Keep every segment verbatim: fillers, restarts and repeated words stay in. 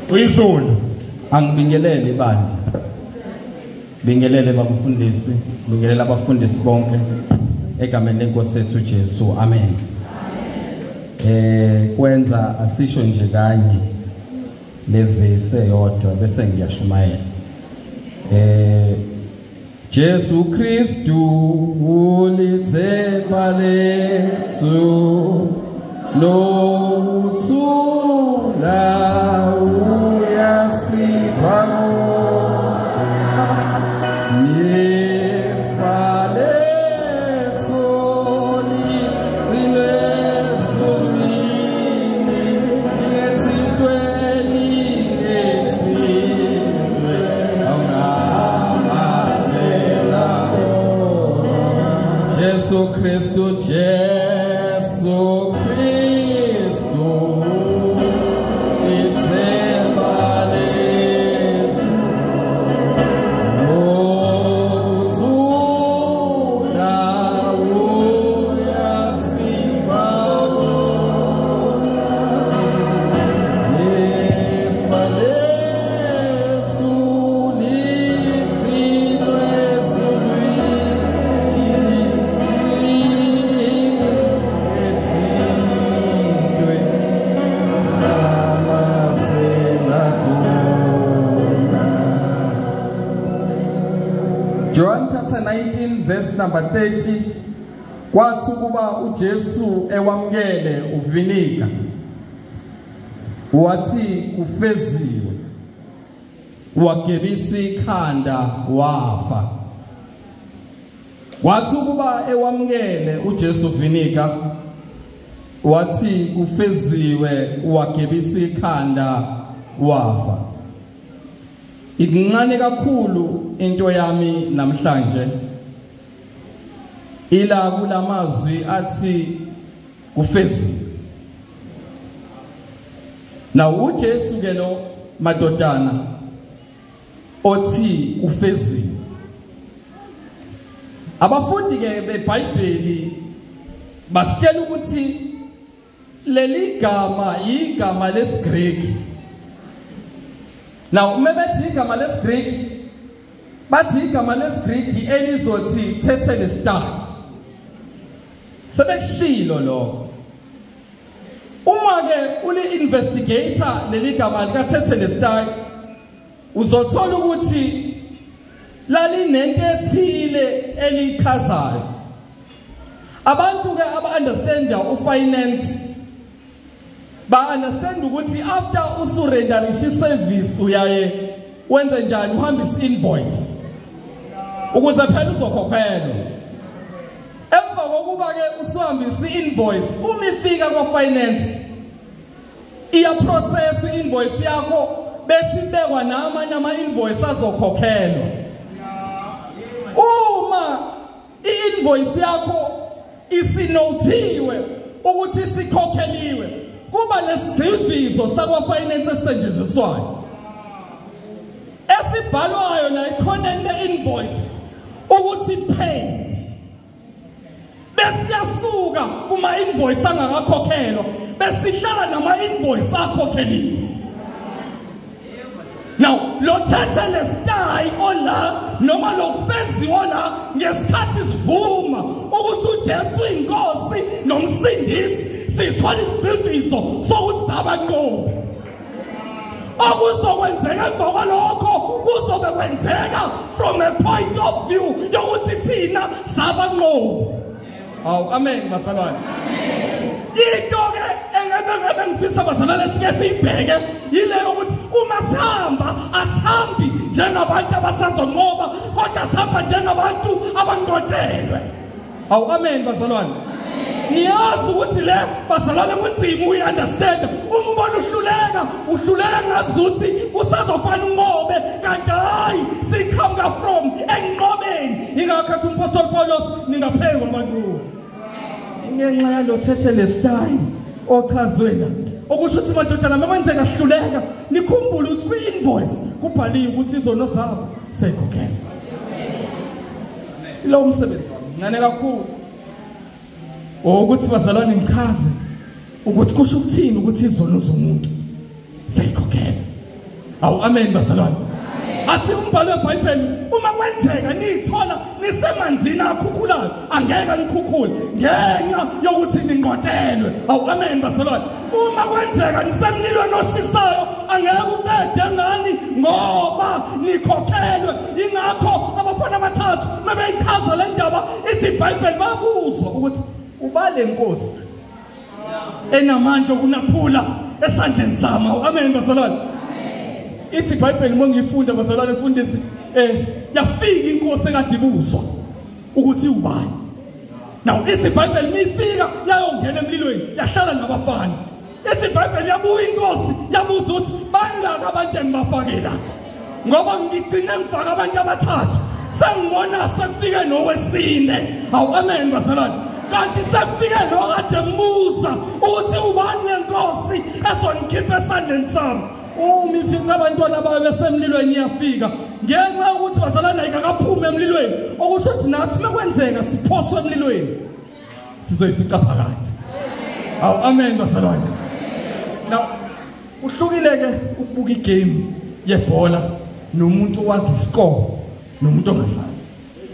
Uyisulu. Angibingelele ibandla. Bingelele babafundisi, bingelela abafundisi bonke egameni lenkosi yethu Jesu. Amen. Eh kwenza asisho nje kanye levese yodwa bese ngiyashumayela. Eh Jesu Kristu ulithemba lethu lothula uyasipha Jesu Kristu, Jesu Kristu, ithemba lethu, lothula uyasipha ifa lethu ligcinwe ezulwini. John chapter nineteen verse number thirty. Kwathi kuba uJesu ewamkele uvinika wathi kufeziwe wagebisa ikhanda wafa. Kwathi kuba ewamkele uJesu uvinika wathi kufeziwe wagebisa ikhanda wafa. Incane kakhulu into yami namhlanje ila kulamazwi athi kufeziwe. Na uJesu ke lo madodana othi kufeziwe. Abafundi ke beBhayibheli basitshela ukuthi leli gama igama lesiGreki. Now mebethi igama lesiGreki bathi igama lesiGreki elizothi tetelestai. Sebekushilo lo. Uma ke uli investigator leli gama lika tetelestai uzothola ukuthi lali nento ethile elichazayo. Abantu ke aba understand ufinance ba understand ukuthi after usurrenderisha service uyaye wenze njani uhambisa invoice ukuze phela uzokhokhelwa. Emva kokuba ke usuhambisa invoice uma ifika kwa finance iya process invoice yakho bese ibekwa namanye ama invoice azokhokhelwa. Uma i-invoice yakho isinothiwe ukuthi sikhokheliwe kuba lesigqivizo sakwa finance esenjenziswayo esibhalwayo la ikhona ne-invoice ukuthi paid. Bese yasuka kuma invoice angakakhokhelwa bese ihlala nama invoice akhokheliwe. Now lo tetelestai ola noma lo kufeziwe ola ngesikhathi sivuma ukuthi uJesu inkosi nomsindisi sithola isibizo sokuthi sabanqobi. Okuzokwenzeka emva kwalokho kuzobe kwenzeka from a point of view yokuthi thina sabanqobi. Aw amen basalwane. Into ke engebe ngebe ngifisa basalwane sike sibheke yile ukuthi uma sihamba asihambi njengabantu abasazonqoba kodwa sihamba njengabantu abanqotshelwe. Aw amen basalwane. Niyazi ukuthi le basalwane kunzima uyi understand. Uma ubona uhluleka uhluleka ngazuthi usazofana unqobe kanti hayi sikhamba from enqobeni. Ingakhathi umpostoli Paulos ningaphekwa abantu. Ngenxa yalo tetelestai ochazwe la okusho ukuthi madodana makwenzeka sihluleka nikhumbule ukuthi kwi-invoice kubhaliwe ukuthi izono zabo seyikhokhela. Lo umsebenzi ngane kakhulu ukuthi bazalwane ngichaze ukuthi kusho ukuthini ukuthi izono zomuntu seyikhokhela. Awu amen bazalwane. Athi umbhalo weBhayibheli uma kwenzeka nithola nisemanzini akhukhulayo angeke nikhukhule ngenxa yokuthi ninqotshelwe. Awu amen bazalwane. Uma kwenzeka nisemlilweni oshisayo angeke uqede ngani ngoba nikhokhelwe. Ingakho abafana abathathu mabeyichaza le ndaba ithi iBhayibheli babuzwa ukuthi ubale inkosi enamandla okunaphula esandleni sami. Awu amen bazalwane. Ithi iBhayibheli mongifunda bazalwane mfundisi eh yafika inkosi ekadibuzwa ukuthi ubani. Now ithi iBhayibheli mifika yayongena emlilweni yahlala nabafana. Ithi iBhayibheli yabuya inkosi yabuza ukuthi bangaka abantu engibafakela ngoba ngigcine ngifaka abantu abathathu sengibona sekufike nowesine. Awu amen bazalwane. Kanti sekufike nokade musa ukuthi ubani lenkosi ezonikhipha esandleni sami. Uma ifika abantwana babe besemlilweni iyafika ngenxa ukuthi bazalana ikakaphuma emlilweni okusho ukuthi nathi makwenzeka siphoswe emlilweni sizoyifica phakathi. Awu amen bazalwane. Now uhlukileke ukubuka igame yebhola nomuntu owazi iscore nomuntu ongasazi.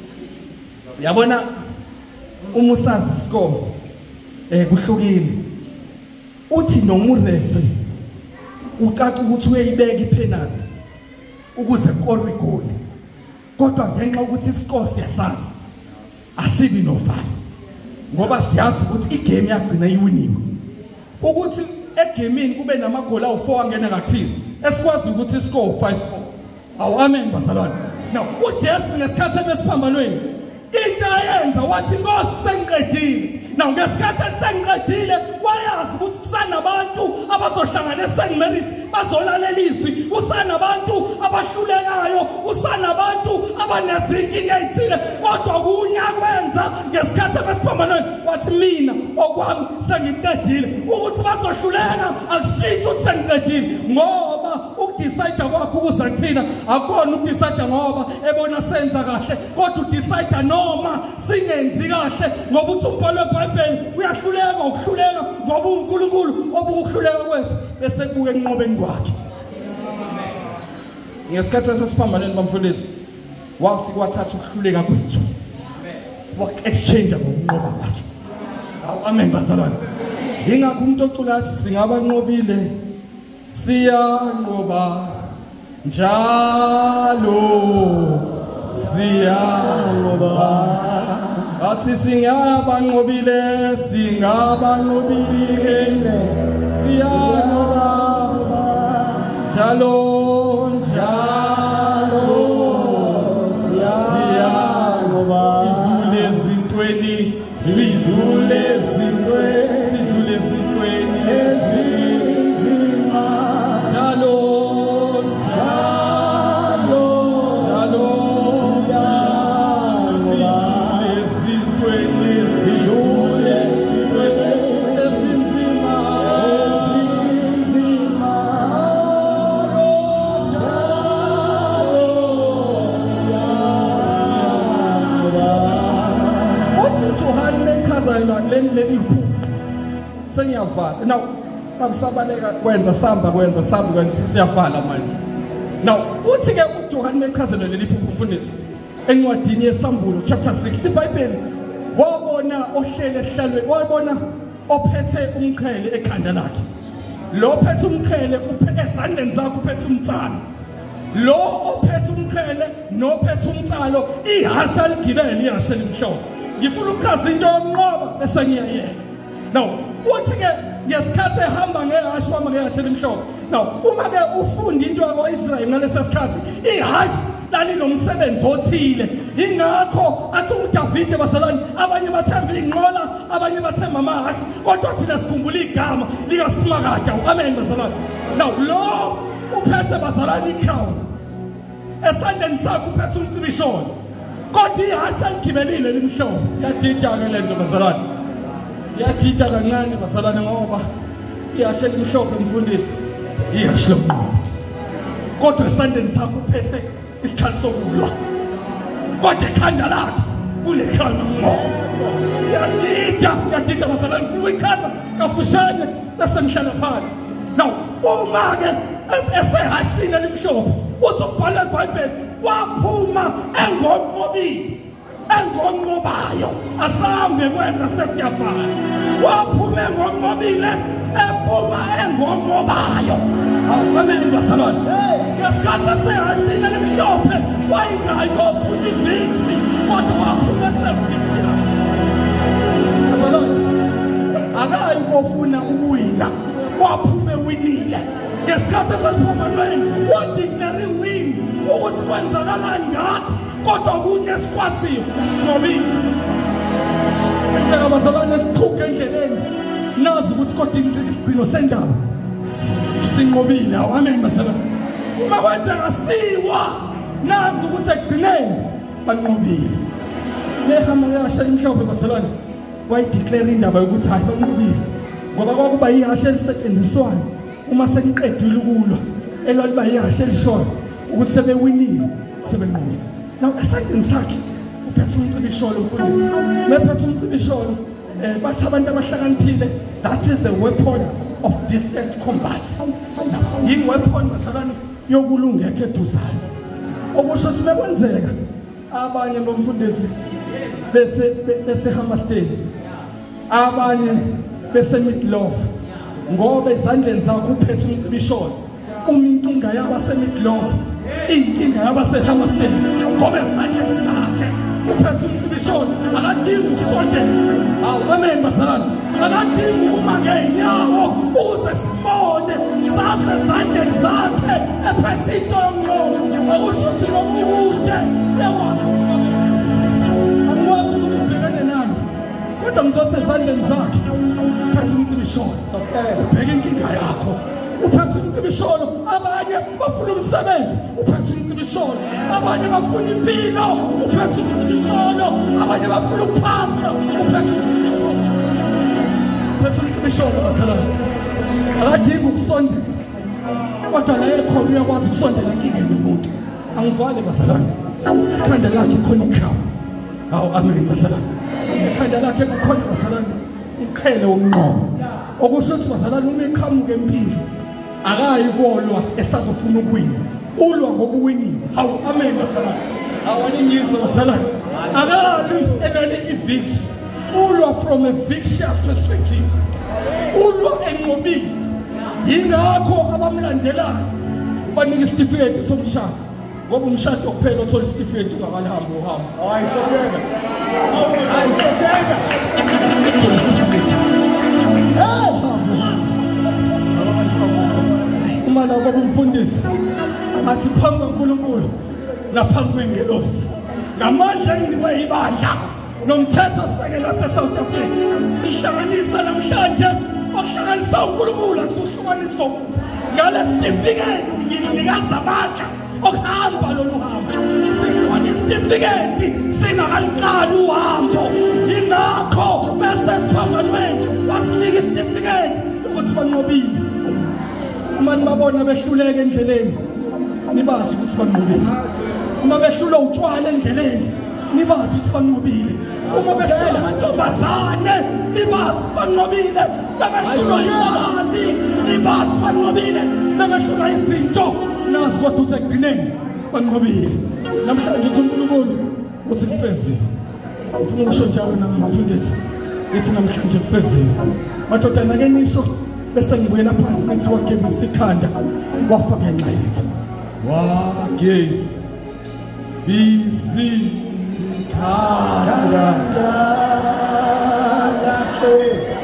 Uyabona uma usazi iscore eh kuhlukile. Uthi noma ureferee ucaca ukuthi uyayibeka ipenalty ukuze kukorwe igoli kodwa ngenxa ukuthi iscore siyasazi asibi nofana ngoba siyazi ukuthi igame yagcina iwiniwe ukuthi egamini kube namagoli awu-four angena ngakuthini esikwazi ukuthi iscore five four. Awu amen bazalwane. Now uJesu ngesikhathi ebesiphambanweni into ayenza wathi inkosi sengiqedile. Now ngesikhathi sengiqedile wayazi ukuthi kusanabantu abazohlanganisa sengimerisi bazolaleliswi kusanabantu abahlulekayo kusanabantu abanezinkinga ezithile kodwa kunye akwenza ngesikhathi ebesiphambanweni wathi mina okwami sengiqedile ukuthi bazohluleka akushintshe ukuthi sengiqedile ngoba ukudecide kwakho ukuze kuthina akukona ukudecide ngoba ebona senza kahle kodwa udecide noma singenzi kahle ngoba uthi umbhalo weBhayibheli uyahluleka ukuhluleka ngoba uNkulunkulu obuhluleka kwethu bese kubuke enqobeni kwakhe. Ngesikhathi sesiphambanweni bamfundisi wafika wathatha ukuhluleka kwethu wa exchange ngokunqoba kwakhe. Awu amen bazalwane. Ingakho umuntu ocula athi singabanqobile siyanqoba njalo siyanqoba. Athi singabanqobile singabanqobile siyanqoba njalo njalo siyanqoba. Sidlule ezintweni sidlule ezintweni sidlule ezintweni ezinzima njalo njalo njalo sengiyavala. Now babusabaleka kwenza samba kwenza samba kwenza siyavala manje. Now uthi ke uJohane mechazelo leli phupho mfundisi encwadini yesambulo chapter six iBhayibheli wabona ohlele ehlalwe wabona ophethe umqhele ekhanda lakhe. Lo ophethe umqhele uphethe ezandleni zakhe uphethe umtsalo. Lo ophethe umqhele nophethe umtsalo ihasha ligibele ihasha limhlophe. Ngifuna ukuchaza into yomnqoba bese ngiyayeka. Now uthi ke ngesikhathi ehamba ngehasha wama ngehasha limhlophe. Now uma ke ufunda into yakwaIsrayeli ngalesa sikhathi ihasha lalinomsebenzi othile. Ingakho athi uDavide basalani abanye bathemba inqola abanye bathemba amahasha kodwa thina sikhumbula igama likaSimakade. Amen basalani. Now lo uphethe basalani ikhawu esandleni sakhe uphethe umcibisholo kodwa ihasha ligibelile limhlophe. Yadida ke lento basalani yadida kancane basalani ngoba ihasha limhlophe mfundisi ihasha lomqobo kodwa esandleni sakhe uphethe isikhali sokulwa kodwa ekhanda lakhe kulekhanda ngoba yadida yadida basalani futhi ikhaza kafushane bese mhlala phansi. Now uma ke esehashini elimhlophe uthi ubhala eBhayibheli waphuma engonqobile engonqobayo asambe kwenza sesiyabhala waphuma engonqobile ephuma engonqobayo awameni basalwane ngesikhathi esehashini elimhlophe wayingayi ofuna ivictory kodwa waphuma esevictorious basalwane akayi kofuna ukuwina waphume winile ngesikhathi esesiphumelweni ordinary win ukuthi kwenzakalani ngathi kodwa kunye sikwasiyo sinqobile enzeka basalwane esiqhuke endleleni nazi ukuthi kodwa isigcino sendaba sinqobile amen basalwane uma kwenzeka siwa nazi ukuthi ekugcineni banqobile lehamba yasha imhlophe basalwane wayideclare indaba yokuthi hayi banqobile ngoba kwakuba ihashe elisetshenziswayo uma seniqedile ukulwa elwaliba ihashe elishoyo ukuthi sebewinile sebenqobile now esandleni sakhe uphethe umcibisholo mfundisi mephethe umcibisholo eh bathi abantu abahlakaniphile that is a weapon of distant combat yini weapon basalwane yokulungeka eduzayo okusho ukuthi bekwenzeka abanye bomfundisi bese bese Hammerstein abanye bese Midlove ngoba ezandleni zakho uphethe umcibisholo uma inkinga yabase Midlove inkinga yabase Hammerstein ngoba ezandleni zakhe uphethe umcibisholo akadingi ukusondela awu amen basalwane akadingi uma ngeenyawo uze sibone sase ezandleni zakhe ephethe into yonqobo okusho ukuthi ngokude yakwazi angikwazi ukuthi ubhekane nalo kodwa ngizothi ezandleni zakhe uphethe umcibisholo ubheke inkinga yakho uphethe umcibisholo abanye bafuna umsebenzi uphethe umcibisholo abanye bafuna impilo uphethe umcibisholo abanye bafuna ukuphasa uphethe umcibisholo uphethe umcibisholo basalwane akadingi ukusondela kodwa la ekhona uyakwazi ukusondela enkingeni yomuntu angivale basalwane ikhanda lakhe khona ikhrawu awu amen basalwane ikhanda lakhe kukhona basalwane iqhele umnqobo okusho ukuthi basalwane uma iqhamuka empilo akayikolwa esazofuna ukuwina ulwa ngokuwinile hawu amen basalwane awaningizo basalwane akabi enale ivictory ulwa from a victorious perspective ulwa enqobile yingakho abamlandelayo banika isitifiketi somshado ngoba umshado kuphela othola isitifiketi ungakahamba uhamba ayisokeka ayisokeka uma lapho kumfundisi athi phambi kaNkulunkulu naphambi kwengelosi namandla engiwe ibandla nomthetho sekelo seSouth Africa ihlanganisa namhlanje okuhlanganisa uNkulunkulu akusuhlukanisa ngale certificate nginikaza amandla okuhamba lolu hambo sithola isitifiketi singakaliqali uhambo ingakho bese siphambanweni wasinika isitifiketi ukuthi banqobile uma nibabona behluleka endleleni nibazi ukuthi banqobile uma behlula utshwala endleleni nibazi ukuthi banqobile uma behlula amantombazane nibazi banqobile behlula imali nibazi banqobile behlula izinto nazi kodwa uthi ekugcineni banqobile namhlanje uthi uNkulunkulu uthi Kufeziwe ufuna ukusho njalo namafundisi ethi namhlanje Kufeziwe madodana ake nisho bese ngibuyela phansi ngithi wagebisa ikhanda wafa ngenxa yethu wage bisi khanda lakhe